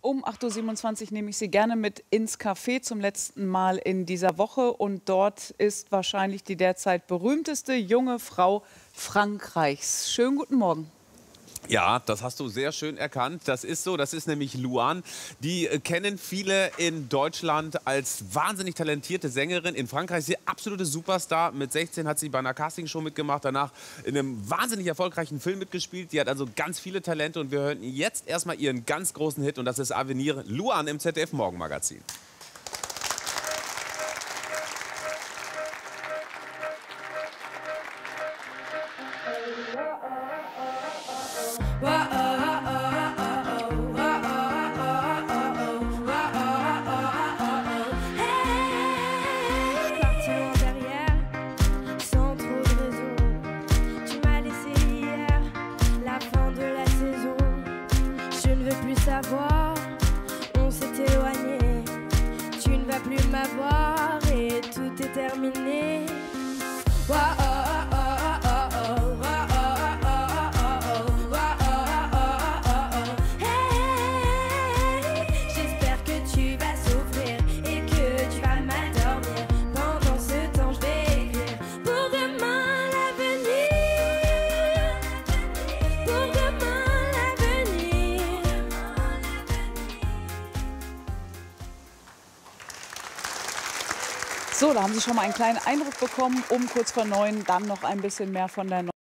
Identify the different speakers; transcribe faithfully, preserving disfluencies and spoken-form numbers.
Speaker 1: Um acht Uhr siebenundzwanzig nehme ich Sie gerne mit ins Café zum letzten Mal in dieser Woche. Und dort ist wahrscheinlich die derzeit berühmteste junge Frau Frankreichs. Schönen guten Morgen.
Speaker 2: Ja, das hast du sehr schön erkannt. Das ist so, das ist nämlich Louane. Die äh, kennen viele in Deutschland als wahnsinnig talentierte Sängerin. In Frankreich ist sie absolute Superstar. Mit sechzehn hat sie bei einer Castingshow mitgemacht, danach in einem wahnsinnig erfolgreichen Film mitgespielt. Die hat also ganz viele Talente und wir hören jetzt erstmal ihren ganz großen Hit und das ist Avenir. Louane im Z D F Morgenmagazin.
Speaker 3: Savoir, on s'est éloigné, tu ne vas plus m'avoir et tout est terminé. Oh, oh, oh, oh, oh, oh, oh, oh, hey, j'espère que tu vas souffrir et que tu vas mal dormir. Pendant ce temps, je vais écrire pour demain l'avenir, pour demain l'avenir.
Speaker 1: So, da haben Sie schon mal einen kleinen Eindruck bekommen. Um kurz vor neun dann noch ein bisschen mehr von der